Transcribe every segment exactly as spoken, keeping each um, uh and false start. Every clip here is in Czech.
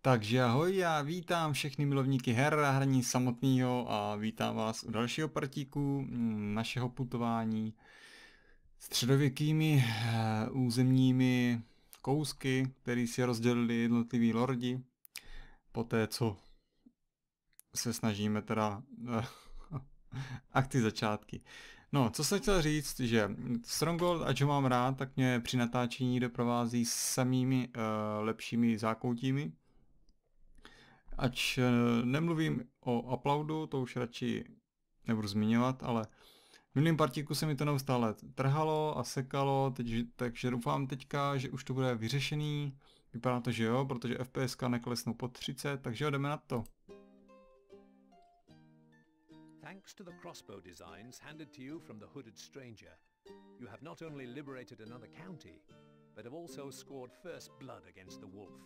Takže ahoj, já vítám všechny milovníky her a hraní samotného a vítám vás u dalšího partíku našeho putování středověkými územními kousky, které si rozdělili jednotliví lordi, poté co se snažíme teda a ty začátky. No, co jsem chtěl říct, že Stronghold, ať ho mám rád, tak mě při natáčení doprovází samými uh, lepšími zákoutími. Ač uh, nemluvím o uploadu, to už radši nebudu zmiňovat, ale v minulém partíku se mi to neustále trhalo a sekalo, teď, takže doufám teďka, že už to bude vyřešený. Vypadá to, že jo, protože F P S ka neklesnou pod třicet, takže jo, jdeme na to. Thanks to the crossbow designs handed to you from the hooded stranger, you have not only liberated another county, but have also scored first blood against the wolf.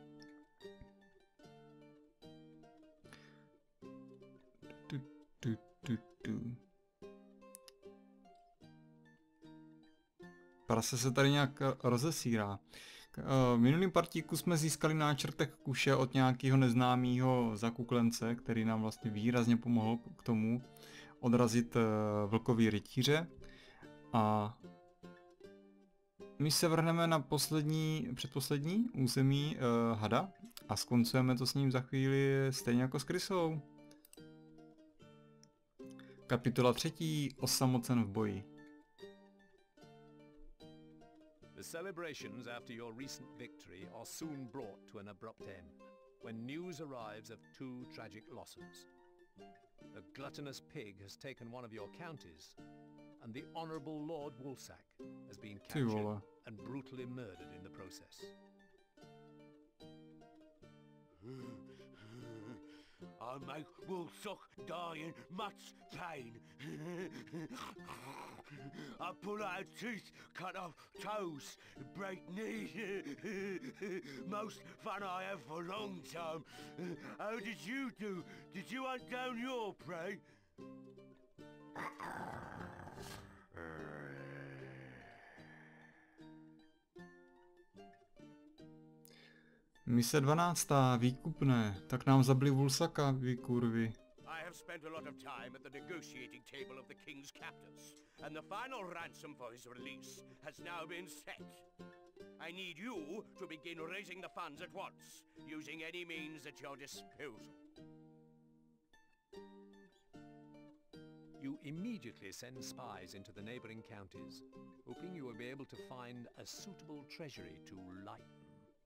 Du, du, du, du. Prase se tady nějak rozesírá. V minulém partíku jsme získali náčrtek kuše od nějakého neznámého zakuklence, který nám vlastně výrazně pomohl k tomu odrazit vlkový rytíře. A my se vrhneme na poslední, předposlední území uh, hada a skoncujeme to s ním za chvíli stejně jako s Krysou. Kapitola třetí. Osamocen v boji. The celebrations after your recent victory are soon brought to an abrupt end, when news arrives of two tragic losses. A gluttonous pig has taken one of your counties, and the Honourable Lord Woolsack has been captured and brutally murdered in the process. I make Woolsack die in much pain. I pull out teeth, cut off toes, break knees. Most fun I have for a long time. How did you do? Did you hunt down your prey? Mise dvanáctá. Výkupné. Tak nám zabili Woolsacka, vy kurvy. I have spent a lot of time at the negotiating table of the king's captors, and the final ransom for his release has now been set. I need you to begin raising the funds at once, using any means at your disposal. You immediately send spies into the neighbouring counties, hoping you will be able to find a suitable treasury to lighten.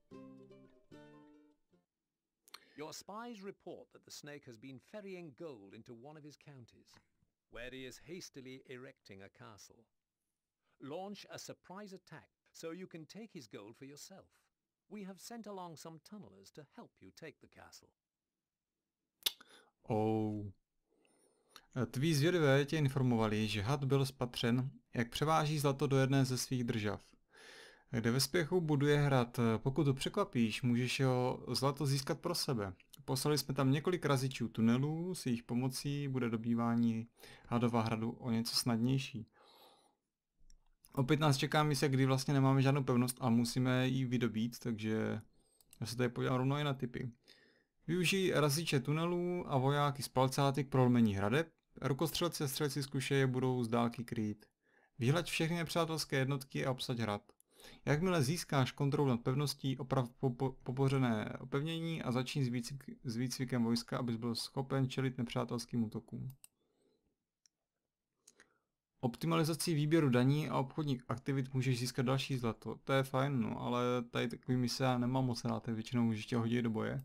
Your spies report that the snake has been ferrying gold into one of his counties, where he is hastily erecting a castle. Launch a surprise attack so you can take his gold for yourself. We have sent along some tunnelers to help you take the castle. Oh. Tví zvědové tě informovali, že had byl spatřen, jak převáží zlato do jedné ze svých držav, kde ve spěchu buduje hrad. Pokud to překvapíš, můžeš jeho zlato získat pro sebe. Poslali jsme tam několik razičů tunelů, s jejich pomocí bude dobývání hadova hradu o něco snadnější. Opět nás čeká mise, kdy vlastně nemáme žádnou pevnost a musíme ji vydobít, takže já se tady podívám rovnou i na typy. Využij raziče tunelů a vojáky z palcáty k prolomení hradeb. Rukostřelci a střelci z kuše je budou z dálky krýt. Vyhlaď všechny nepřátelské jednotky a obsaď hrad. Jakmile získáš kontrolu nad pevností, oprav popořené opevnění a začni s, výcvik, s výcvikem vojska, abys byl schopen čelit nepřátelským útokům. Optimalizací výběru daní a obchodních aktivit můžeš získat další zlato. To je fajn, no, ale tady takový mise já nemám moc rád, tak většinou můžeš tě hodit do boje.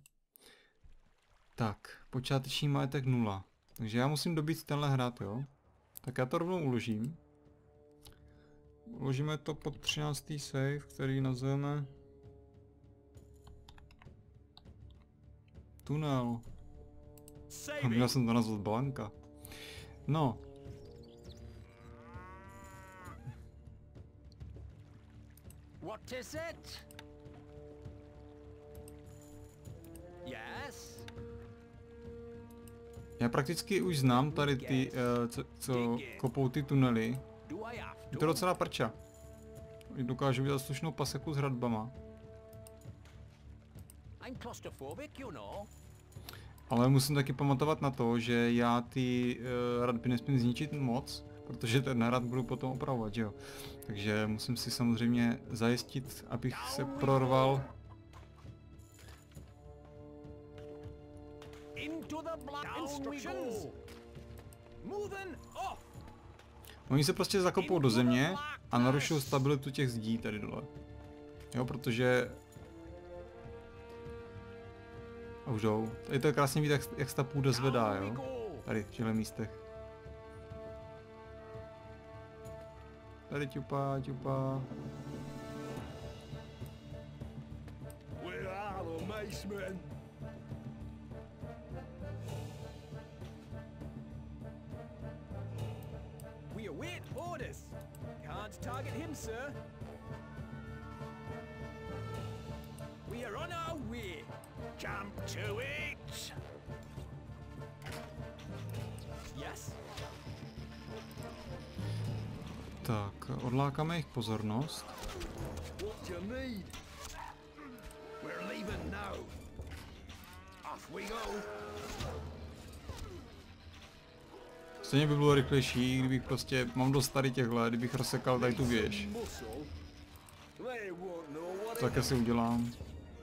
Tak, počáteční majetek nula. Takže já musím dobít tenhle hrad, jo. Tak já to rovnou uložím. Uložíme to pod třináctý save, který nazveme tunel. A měl jsem to nazvat Blanka. No. What is it? Yes. Já prakticky už znám tady ty, uh, co, co kopou ty tunely. Je to docela prča. Dokážu udělat slušnou paseku s hradbama. I'm claustrophobic, you know. Ale musím taky pamatovat na to, že já ty uh, hradby nesmím zničit moc, protože ten hrad budu potom opravovat, že jo. Takže musím si samozřejmě zajistit, abych se prorval. Into the black instructions. Moving off. Oni se prostě zakopou do země a narušují stabilitu těch zdí tady dole. Jo, protože... A už jdou. Tady to je krásně vidět, jak, jak se ta půda zvedá, jo. Tady, v těchto místech. Tady ťupá, ťupá. Where are the macemen? We await orders. Can't target him, sir. We are on our way. Jump to it. Yes. Tak, odlákáme jejich pozornost. What do you need? We're leaving now. Off we go. Stejně by bylo rychlejší, kdybych prostě, mám dost tady těchhle, kdybych rozsekal tady tu věž. To také si udělám.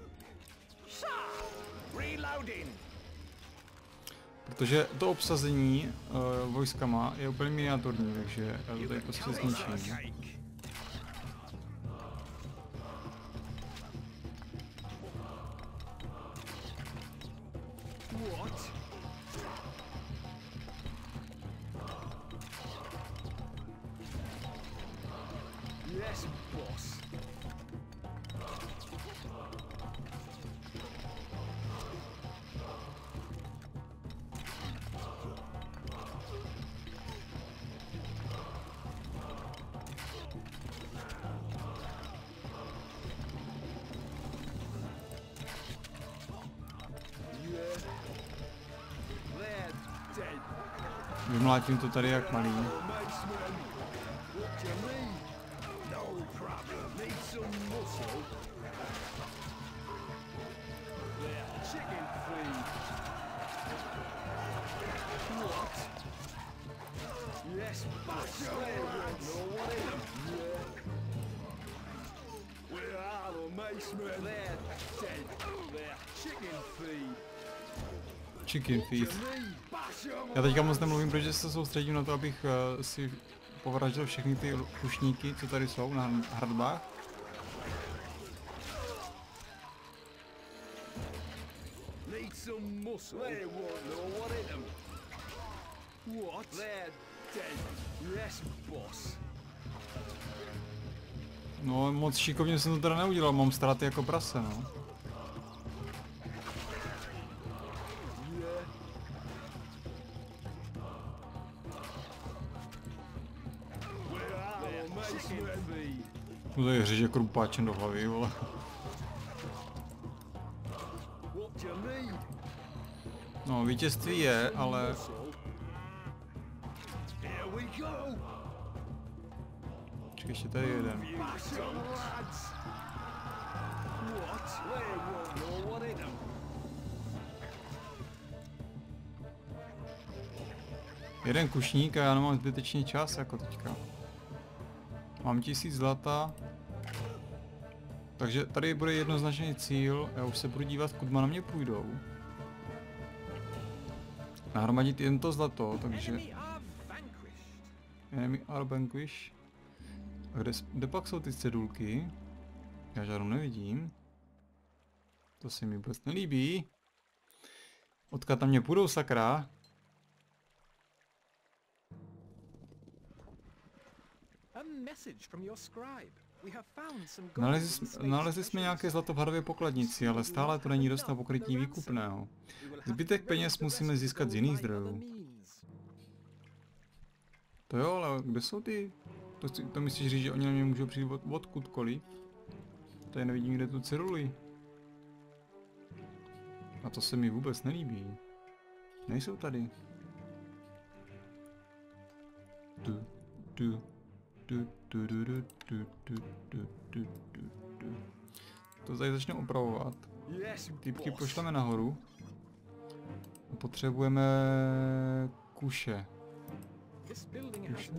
Protože to obsazení uh, vojskama je úplně miniaturní, takže já to tady prostě zničím. Yes, boss. Vymlátím to tady jak malý. Chicken feed. Já teďka moc nemluvím, protože se soustředím na to, abych uh, si povraždil všechny ty kušníky, co tady jsou na hradbách. No moc šikovně jsem to teda neudělal, mám ztráty jako prase, no. To je řeže krupáčem do hlavy, vole. No, vítězství je, ale... Čekaj, ještě tady jeden. Jeden kušník a já nemám zbytečný čas jako teďka. Mám tisíc zlata. Takže tady bude jednoznačný cíl, já už se budu dívat, kudma na mě půjdou. Nahromadit jen to zlato, takže... Enemy are vanquished. A kde, kde pak jsou ty cedulky? Já žádnou nevidím. To se mi vůbec nelíbí. Odkud tam mě půjdou, sakra? Nalezli, nalezli jsme nějaké zlato v hadově pokladnici, ale stále to není dost na pokrytí výkupného. Zbytek peněz musíme získat z jiných zdrojů. To jo, ale kde jsou ty? To, to myslíš říct, že oni na mě můžou přijít od, odkudkoliv? Tady nevidím, kde tu ceduli. A to se mi vůbec nelíbí. Nejsou tady. Tu, tu. Du, du, du, du, du, du, du, du, du. To tady začne opravovat. Týpky pošleme nahoru. Potřebujeme kuše. Kuše.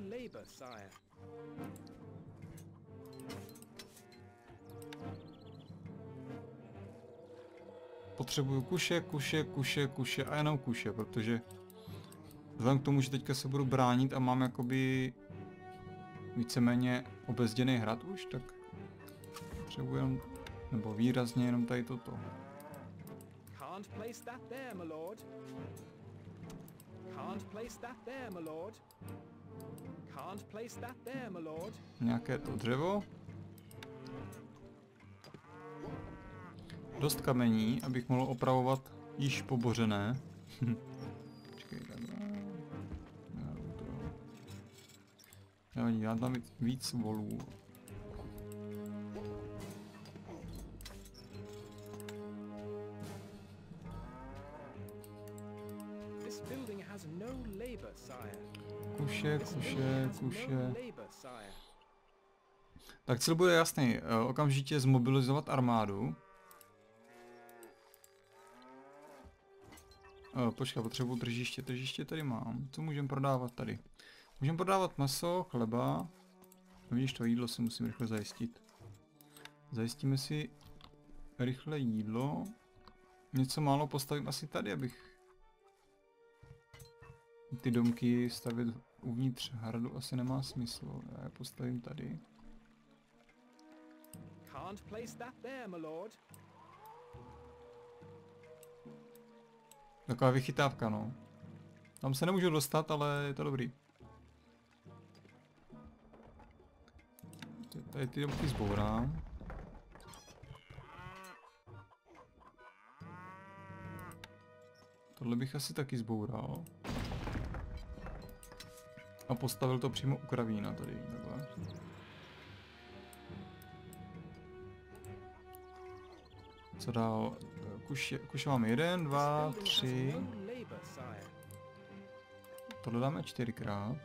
Potřebuju kuše, kuše, kuše, kuše a jenom kuše, protože vzhledem k tomu, že teďka se budu bránit a mám jakoby víceméně obezděný hrad už, tak potřebuji jenom, nebo výrazně jenom tady toto. Can't place that there, my lord. Can't place that there, my lord. Can't place that there, my lord. Nějaké to dřevo. Dost kamení, abych mohl opravovat již pobořené. Počkej, takhle. Nevadí, já tam víc, víc volů. Kuše, kuše, kuše. Tak cíl bude jasný. Okamžitě zmobilizovat armádu. Počkej, potřebuji tržiště. Tržiště tady mám. Co můžeme prodávat tady? Můžeme prodávat maso, chleba. Vidíš, to jídlo si musím rychle zajistit. Zajistíme si rychle jídlo. Něco málo postavím asi tady, abych ty domky stavit uvnitř hradu asi nemá smysl. Já je postavím tady. Can't place that there, my lord. Taková vychytávka, no. Tam se nemůžu dostat, ale je to dobrý. Tady ty domky zbourám. Tohle bych asi taky zboural. A postavil to přímo u kravína tady, takhle. Co dál? Kuše, kuše mám jeden, dva, tři. Tohle dáme čtyřikrát.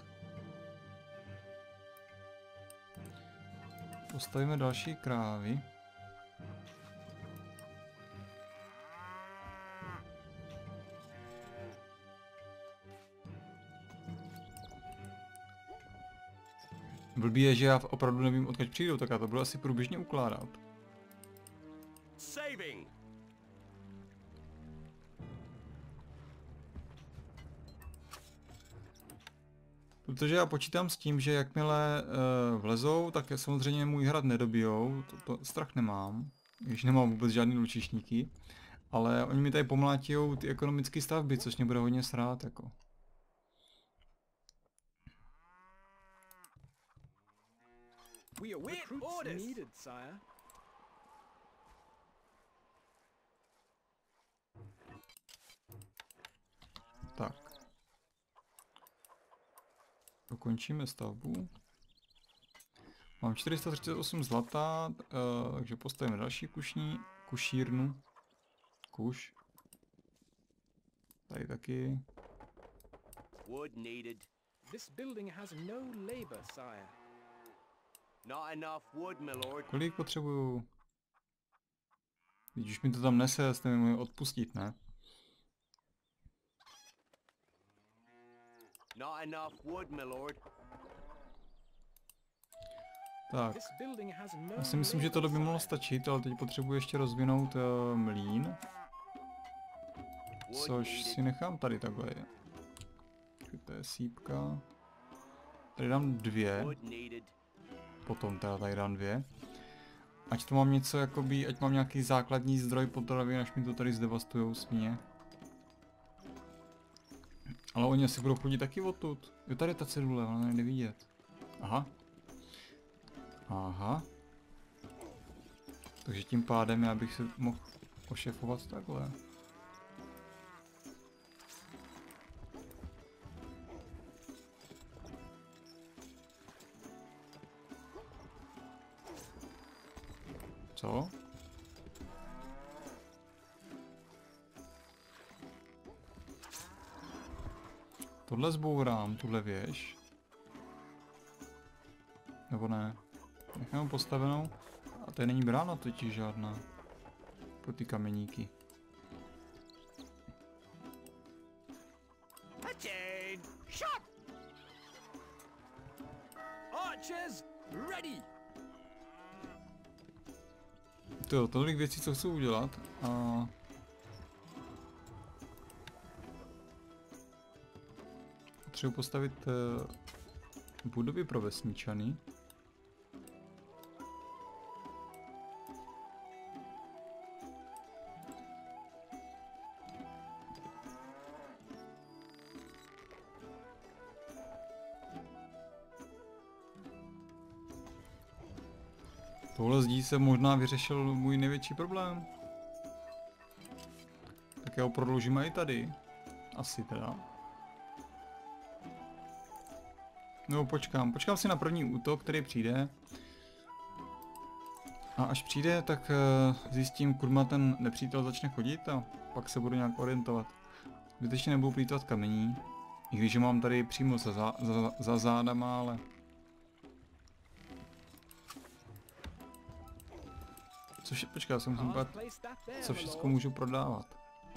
Postavíme další krávy. Blbý je, že já opravdu nevím, odkud přijdou, tak já to budu asi průběžně ukládat. Saving. Protože já počítám s tím, že jakmile uh, vlezou, tak samozřejmě můj hrad nedobijou, to, to strach nemám, když nemám vůbec žádný lučišníky, ale oni mi tady pomlátijou ty ekonomické stavby, což mě bude hodně srát, jako. We await orders needed, sire. Tak. Dokončíme stavbu. Mám čtyři sta třicet osm zlata, uh, takže postavíme další kušní, kušírnu. Kuš. Tady taky. Wood needed. This building has no labor, sire. Not enough wood, my lord. Kolik potřebuju? Když mi to tam nese, jste mi mohli odpustit, ne? Not enough wood, my lord. Tak. Já si myslím, že to by mohlo stačit, ale teď potřebuji ještě rozvinout uh, mlýn. Což si nechám tady takhle. To je sípka. Tady dám dvě. Potom teda tady dám dvě. Ať to mám něco jakoby, ať mám nějaký základní zdroj potravy, až mi to tady zdevastujou svíně. Ale oni asi budou chodit taky odtud. Jo, tady je ta cedule, ona nejde vidět. Aha. Aha. Takže tím pádem já bych se mohl ošefovat takhle. Co? Tohle zbourám, tuhle věž. Nebo ne? Nechám postavenou. A tady není brána totiž žádná. pro ty kameníky. Attain! Shot! Archers, ready! To je tolik věcí, co chci udělat. A... Potřebuji postavit uh, budovy pro vesničany. Tohle zdí se možná vyřešil můj největší problém. Tak já ho prodloužím i tady. Asi teda. No počkám, počkám si na první útok, který přijde. A až přijde, tak uh, zjistím, kurma ten nepřítel začne chodit a pak se budu nějak orientovat. Zbytečně nebudu plýtvat kamení. I když je mám tady přímo za, za, za, za zádama, ale... Co vše, počkej, já se musím bát, co všechno můžu prodávat.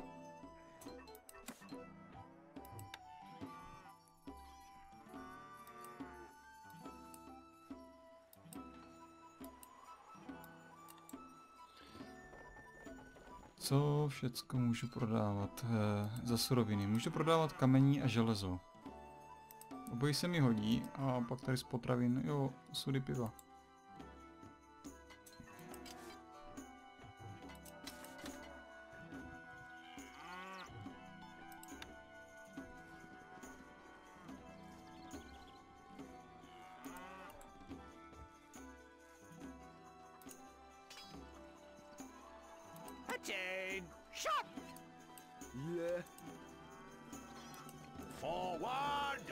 Co všecko můžu prodávat e, za suroviny? Můžu prodávat kamení a železo. Obojí se mi hodí a pak tady z potravin, jo, sudy piva. Attain! Shot! Yeah. Forward!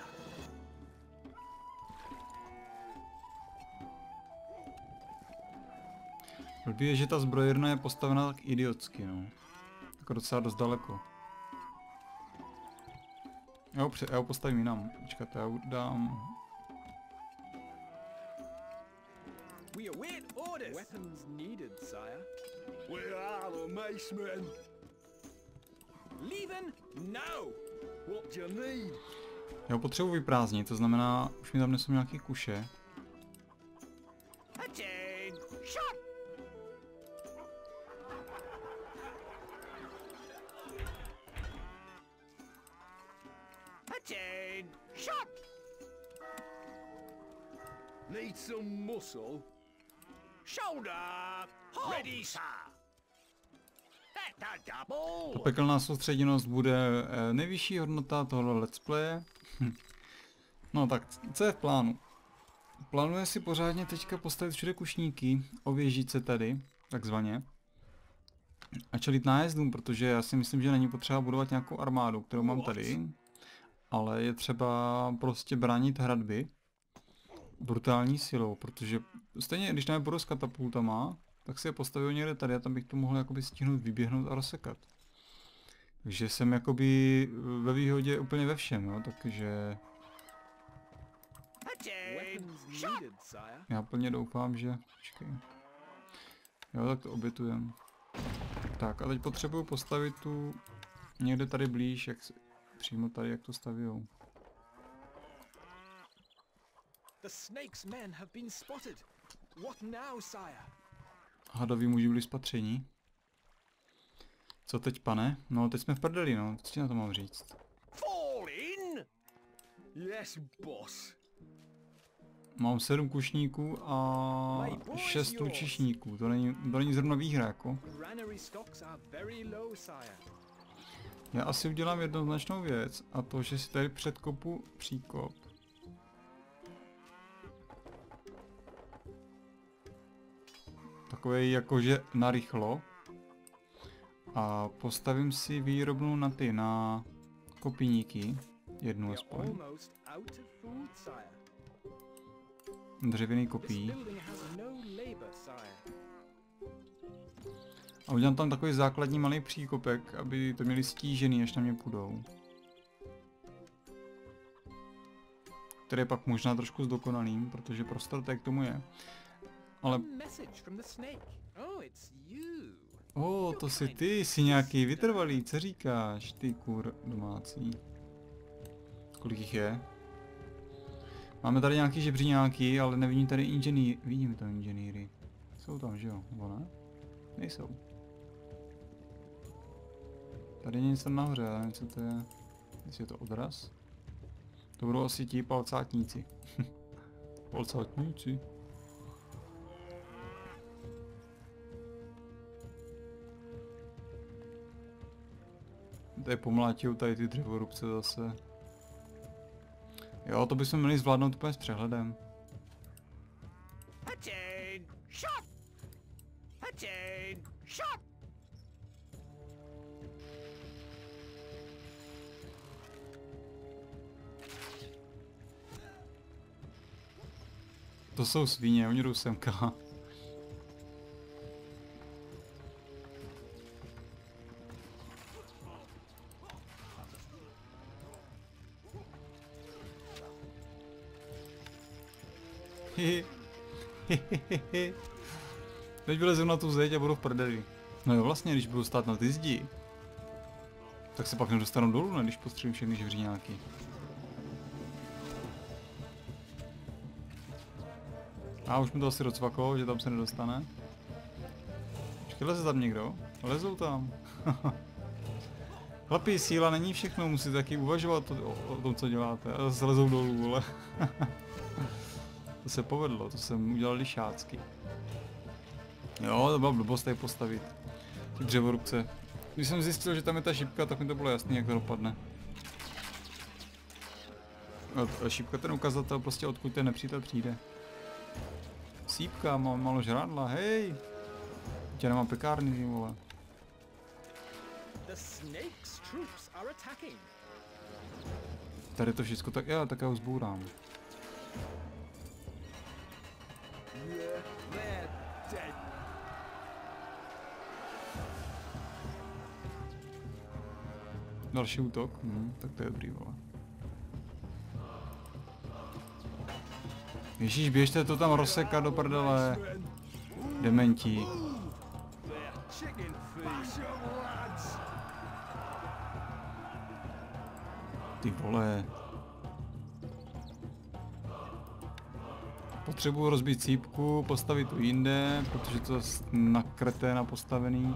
Blbý je, že ta zbrojerna je postavená tak idiotsky, no. Jako docela dost daleko. Já ho, pře já ho postavím jinam. Počkat, já ho dám... We await orders. Weapons needed, sire. We are the macemen. Leaving now. What do you need? Já ho potřebuji vyprázdnit, to znamená, už mi tam nesou nějaký kuše. Attain! Shot! Attain! Shot! Need some muscle. Shoulder! Ready, sir! That's a double! Pekelná soustředěnost bude eh, nejvyšší hodnota tohoto let's playe. No tak, co je v plánu? Plánuje si pořádně teďka postavit všude kušníky, ověžit se tady, takzvaně. A čelit nájezdům, protože já si myslím, že není potřeba budovat nějakou armádu, kterou mám tady. Ale je třeba prostě bránit hradby brutální silou, protože stejně, když tam budu s katapultama, tak si je postavil někde tady a tam bych to mohl jakoby stihnout, vyběhnout a rozsekat. Takže jsem jakoby ve výhodě úplně ve všem, jo, takže... Weapons needed, sire. Já plně doufám, že... Počkej. Jo, tak to obětujem. Tak a teď potřebuju postavit tu někde tady blíž, jak se... přímo tady, jak to stavějou. The snake's men have been spotted. What now, sire? Hadoví muži byli spatření. Co teď, pane? No, teď jsme v prdeli, no. Co ti na to mám říct? Fall in! Yes, boss. Mám sedm kušníků a šest lučišníků. To není, to není zrovna výhra, jako. Granary stocks are very low, sire. Já asi udělám jednoznačnou věc, a to, že si tady předkopu příkop. Takový jakože narychlo. A postavím si výrobnu na ty, na kopíníky. Jednu We're aspoň. almost out of food, sire. Dřevěný This kopí. building has no labor, sire. A udělám tam takový základní malý příkopek, aby to měli stížený, až na mě půjdou. Který je pak možná trošku zdokonalým, protože prostor tak k tomu je. Ale A message from the snake. Oh, it's you. O, oh, to jsi ty, jsi nějaký vytrvalý, co říkáš, ty kur domácí. Kolik jich je? Máme tady nějaký žebříňáky, ale nevidím tady inženýry. Vidím tam inženýry. Jsou tam, že jo? Nebo ne? Nejsou. Tady je něco nahoře, ale nevím, co to je. Jestli je to odraz? To budou asi ti palcátníci. Palcátníci. Tady pomlátijou tady ty dřevorubce zase. Jo, to bychom měli zvládnout úplně s přehledem. Attain! Shot! Attain! Shot! To jsou svíně, oni jdou semka. Teď vylezem na tu zeď a budu v prdeli. No jo, vlastně, když budu stát na ty zdi, tak se pak nedostanu dolů, ne, když postřelím všechny žebříňáky. A už mi to asi docvaklo, že tam se nedostane. Počkej, leze tam někdo? Lezou tam. Chlapi, síla není všechno, musíte taky uvažovat o, o, o tom, co děláte. A zase lezou dolů, vole. To se povedlo, to jsem udělal lišácky. Jo, to byla blbost tady postavit. Ty dřevorubce. Když jsem zjistil, že tam je ta šipka, tak mi to bylo jasný, jak to dopadne. A šipka, ten ukazatel, prostě odkud ten nepřítel přijde. Sípka, mám malo žrádla, hej! Tě nemám pekárny, ty vole. Tady to všechno tak, já tak já ho zbourám. Další útok, hm, tak to je dobrý, vole. Ježíš, běžte to tam rozsekat do prdele. Dementi. Ty vole. Potřebuji rozbít cípku, postavit to jinde, protože to je na kreténa postavený.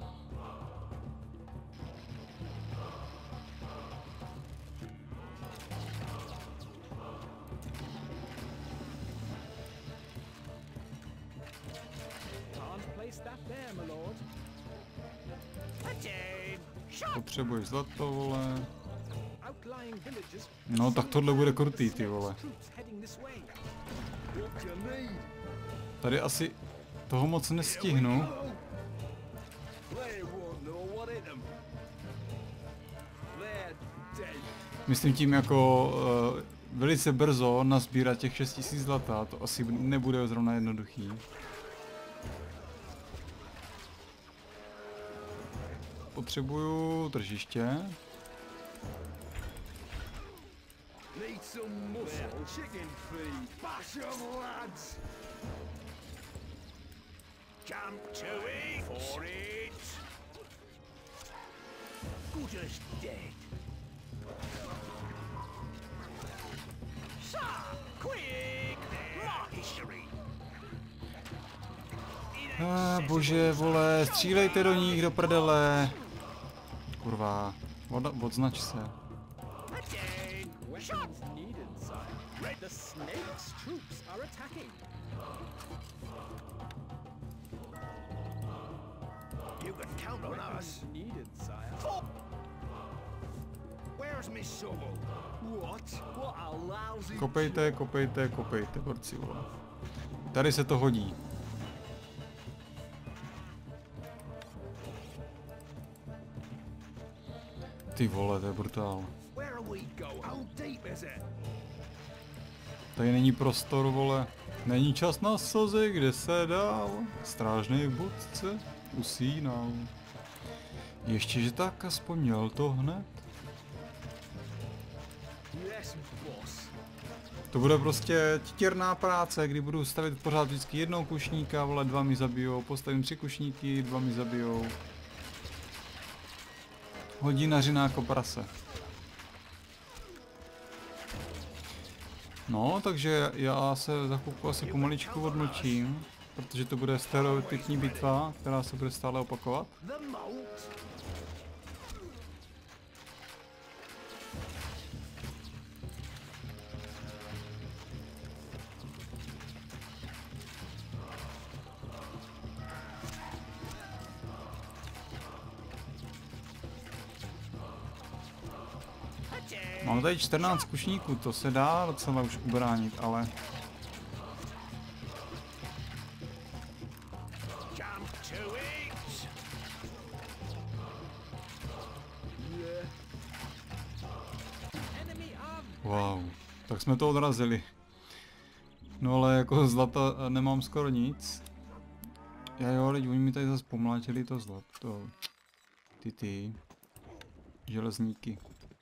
Potřebuješ zlato, vole. No tak tohle bude krutý, ty vole. Tady asi toho moc nestihnu. Myslím tím jako uh, velice brzo nazbírat těch šest tisíc zlata, to asi nebude zrovna jednoduchý. Potřebuju tržiště. Jump to it! For it! Good as dead. Sir, quick! Mark history! Ah, bože, vole, střílejte do nich, do prdele. Kurva, od, odznač se. You can count on us. Where's Miss Sobel? What? What a lousy... Kopejte, kopejte, kopejte, borci, vole. Tady se to hodí. Ty vole, to je brutál. Tady není prostor, vole. Není čas na slzy, kde se dál. Strážný v budce usínal. Ještě, že tak aspoň měl to hned. To bude prostě titěrná práce, kdy budu stavit pořád vždycky jednou kušníka, vole, dva mi zabijou, postavím tři kušníky, dva mi zabijou. Hodinařina jako prase. No, takže já se za chvilku asi pomaličku odmlčím, protože to bude stereotypní bitva, která se bude stále opakovat. Mám tady čtrnáct kušníků, to se dá docela už ubránit, ale... Wow, tak jsme to odrazili. No ale jako zlata nemám skoro nic. Já jo, lidi, oni mi tady zase pomlátili to zlato. Ty ty. Železníky.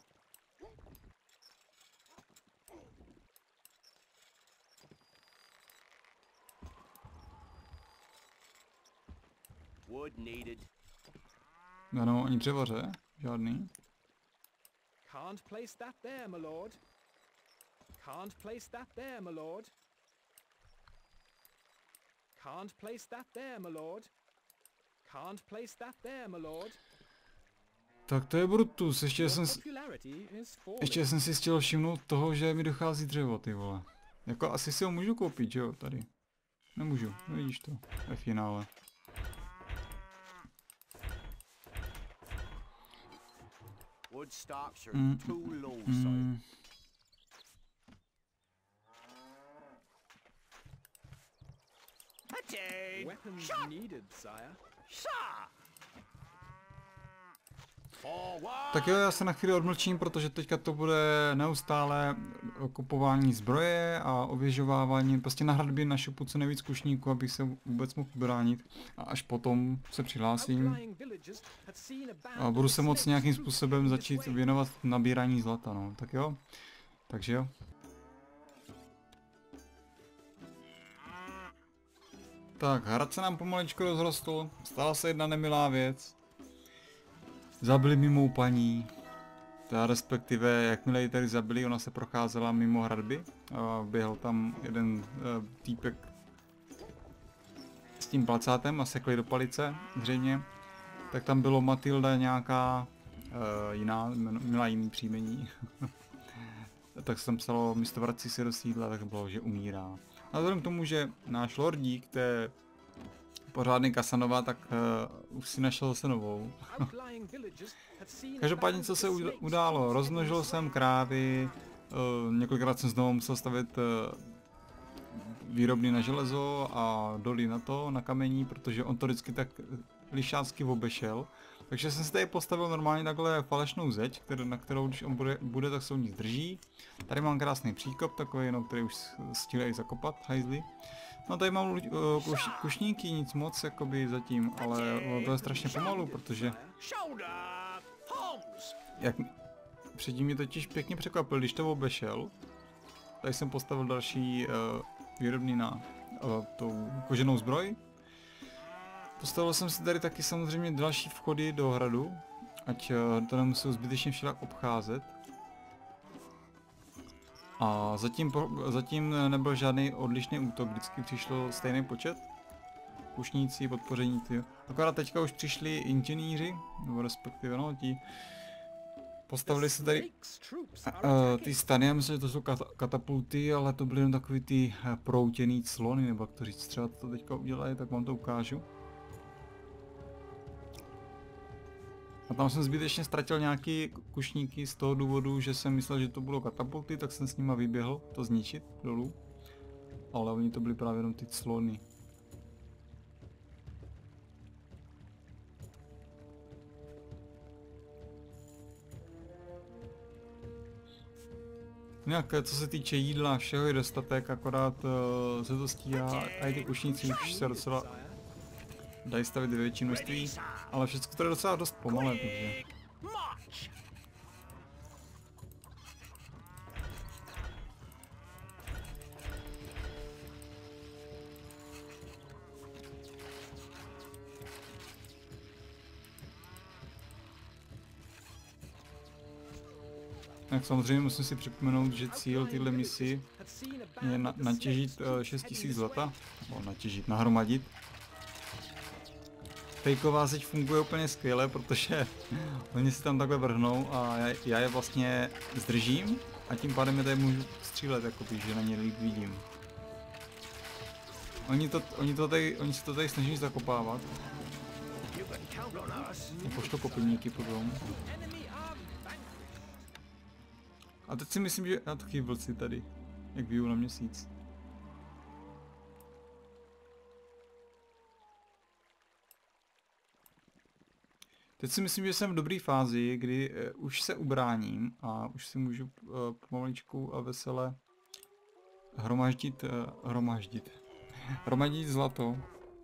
Ano, ani dřevaře, žádný. Can't place that there, my lord. Can't place that there, my lord. Can't place that there, my lord. Can't place that there, my lord. Tak to je Brutus, ještě jsem, s... ještě jsem si chtěl všimnout toho, že mi dochází dřevo, ty vole. Jako asi si ho můžu koupit, že jo, tady. Nemůžu, nevidíš to, ve finále. Mm, mm. Tak jo, já se na chvíli odmlčím, protože teďka to bude neustále kupování zbroje a ověžovávání, prostě na hradbě našupu co nejvíc kušníků, abych se vůbec mohl bránit. A až potom se přihlásím a budu se moct nějakým způsobem začít věnovat nabírání zlata, no. Tak jo, takže jo. Tak, hrad se nám pomaličku rozrostl, stala se jedna nemilá věc. Zabili mi mou paní, teda respektive jakmile ji tady zabili, ona se procházela mimo hradby a běhl tam jeden uh, týpek s tím placátem a sekli do palice, zřejmě. Tak tam bylo Matilda nějaká uh, jiná, měla jiný příjmení. Tak se tam psalo, místo vrací se do sídla, tak bylo, že umírá. A vzhledem k tomu, že náš lordík, to je pořádný Casanova, tak uh, už si našel zase novou. Každopádně co se událo, rozmnožil jsem krávy, uh, několikrát jsem znovu musel stavit uh, výrobny na železo a doly na to, na kamení, protože on to vždycky tak lišácky obešel. Takže jsem si tady postavil normálně takhle falešnou zeď, který, na kterou když on bude, bude tak se u ní zdrží. Tady mám krásný příkop, takový jenom, který už stílejí zakopat, hajzli. No tady mám uh, kuš, kušníky, nic moc jakoby zatím, ale uh, to je strašně pomalu, protože jak předtím mě totiž pěkně překvapil, když to obešel. Tady jsem postavil další uh, výrobny na uh, tou koženou zbroj. Postavil jsem si tady taky samozřejmě další vchody do hradu, ať uh, to nemusel zbytečně všelak obcházet. A zatím, zatím nebyl žádný odlišný útok, vždycky přišlo stejný počet. Kušníci, podpoření, ty. Akorát teďka už přišli inženýři, nebo respektive no, ti postavili se tady uh, ty stany, já myslím, že to jsou kat katapulty, ale to byly jen takový ty proutěný clony, nebo jak to říct, třeba to teďka udělají, tak vám to ukážu. A tam jsem zbytečně ztratil nějaký kušníky z toho důvodu, že jsem myslel, že to budou katapulty, tak jsem s nima vyběhl to zničit dolů. Ale oni to byly právě jenom ty clony. Nějak, co se týče jídla, všeho je dostatek, akorát uh, se to stíhá a i ty kušníci už se docela dají stavit ve větší množství, ale všechno to je docela dost pomalé, takže... Tak samozřejmě musím si připomenout, že cíl tyhle misi je na, natěžit uh, šest tisíc zlata, nebo natěžit, nahromadit. Fejková zeď funguje úplně skvěle, protože oni si tam takhle vrhnou a já, já je vlastně zdržím a tím pádem je tady můžu střílet, jakoby, že na ně líp vidím. Oni, to, oni, to tady, oni si to tady snaží zakopávat. Pošlo kopilníky potom. A teď si myslím, že já taky vlci tady, jak bijou na měsíc. Teď si myslím, že jsem v dobré fázi, kdy uh, už se ubráním a už si můžu uh, pomaličku a vesele hromaždit, uh, hromaždit, hromadit zlato.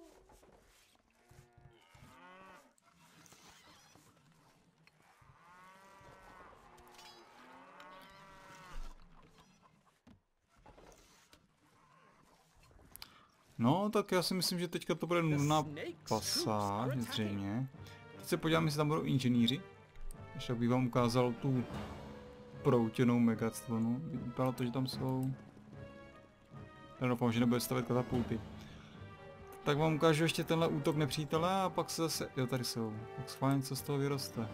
No, tak já si myslím, že teďka to bude nudná pasáž, zřejmě. Teď se podívám, jestli tam budou inženýři. Ještě bych vám ukázal tu proutěnou megaclonu. Vypadá to, že tam jsou. Já doufám, že nebude stavět katapulty. Tak vám ukážu ještě tenhle útok nepřítele a pak se zase... Jo, tady jsou. Tak schválně, co z toho vyroste.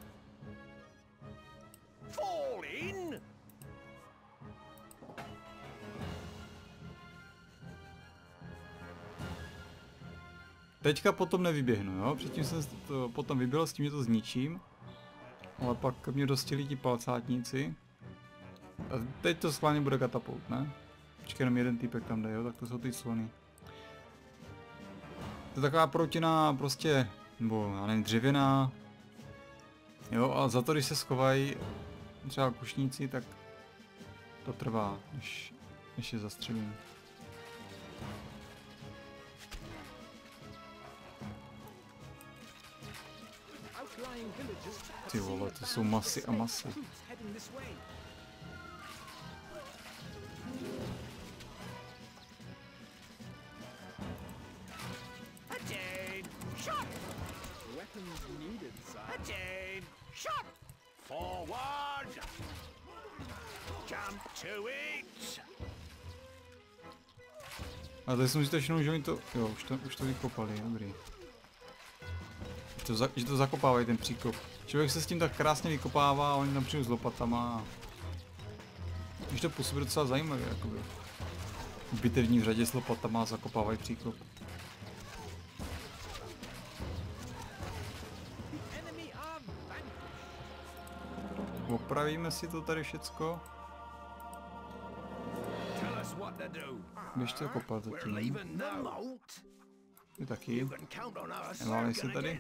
Teďka potom nevyběhnu, jo? Předtím jsem to potom vyběhl s tím, že to zničím. Ale pak mě dostěli ti palcátníci. A teď to schválně bude katapult, ne? Počkej, jenom jeden týpek tam jde, jo? Tak to jsou ty slony. To je taková proutěná prostě, nebo já nevím, dřevěná. Jo, a za to, když se schovají třeba kušníci, tak to trvá, než, než je zastřelím. Ty vole, to jsou masy a masy. A tady jsem si to všiml, že oni to, jo, už to, už to vykopali, dobrý. To za, že to zakopávají ten příkop. Člověk se s tím tak krásně vykopává a oni tam přijdu s lopatama. Už to působí docela zajímavě, jakoby. Bitevní v řadě s lopatama zakopávají příkop. Opravíme si to tady všecko. Běžte kopat zatím. Ty taky. Neválej se tady.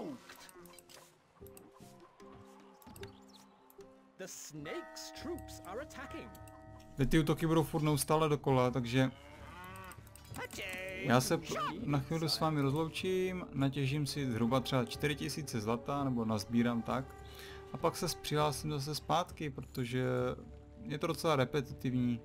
Teď ty útoky budou furt neustále dokola, takže já se na chvíli s vámi rozloučím, natěžím si zhruba třeba čtyři tisíce zlata, nebo nazbírám tak. A pak se přihlásím zase zpátky, protože je to docela repetitivní.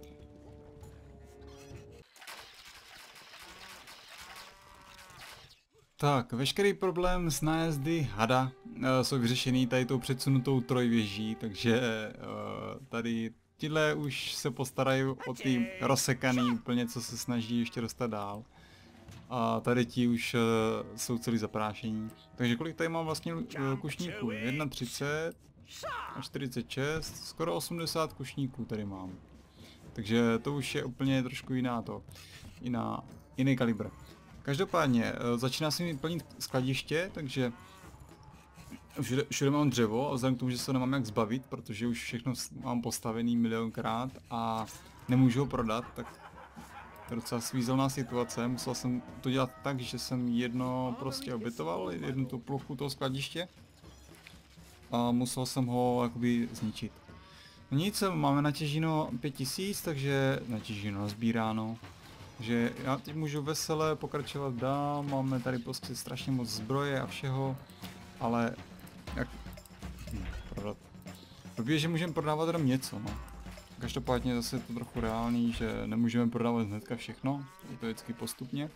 Tak, veškerý problém s nájezdy hada uh, jsou vyřešený tady tou předsunutou trojvěží, takže uh, tady tyhle už se postarají o ty rozsekaný úplně, co se snaží ještě dostat dál. A tady ti už uh, jsou celý zaprášení. Takže kolik tady mám vlastně uh, kušníků? třicet jedna a čtyřicet šest, skoro osmdesát kušníků tady mám. Takže to už je úplně trošku jiná to, jiná, jiný kalibr. Každopádně začíná se mi plnit skladiště, takže všude, všude mám dřevo a vzhledem k tomu, že se nemám jak zbavit, protože už všechno mám postavený milionkrát a nemůžu ho prodat, tak to je docela svízelná situace. Musel jsem to dělat tak, že jsem jedno prostě obětoval, jednu tu plochu toho skladiště a musel jsem ho jakoby zničit. No nic, máme natěženo pět tisíc, takže natěženo, nazbíráno. Že já teď můžu vesele pokračovat dál, máme tady prostě strašně moc zbroje a všeho, ale jak hm, prodat. Dobře, že můžeme prodávat jenom něco, no. Každopádně zase je to trochu reálný, že nemůžeme prodávat hnedka všechno, je to vždycky postupně.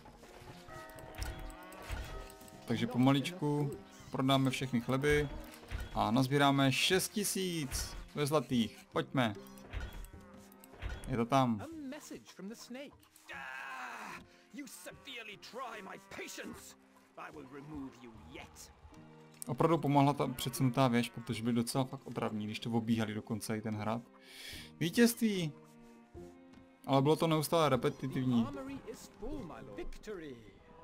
Takže pomaličku prodáme všechny chleby a nazbíráme šest tisíc. ve zlatých. Pojďme. Je to tam. A message from the snake. Ah, you severely try my patience. I will remove you yet. Opravdu pomohla ta předsunutá věž, protože byl docela fakt otravný, když to obíhali dokonce i ten hrad. Vítězství! Ale bylo to neustále repetitivní. Armory is full, my lord. Victory.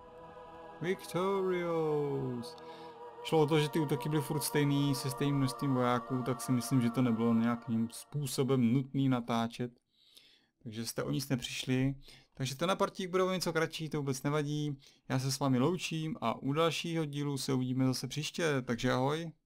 Victorious! Šlo o to, že ty útoky byly furt stejný, se stejným množstvím vojáků, tak si myslím, že to nebylo nějakým způsobem nutný natáčet. Takže jste o nic nepřišli. Takže tenhle partík bude o něco kratší, to vůbec nevadí. Já se s vámi loučím a u dalšího dílu se uvidíme zase příště, takže ahoj.